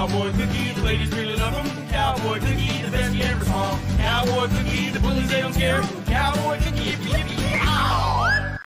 Cowboy Cookie, the ladies really love him. Cowboy Cookie, the best you ever saw. Cowboy Cookie, the bullies they don't care. Cowboy Cookie.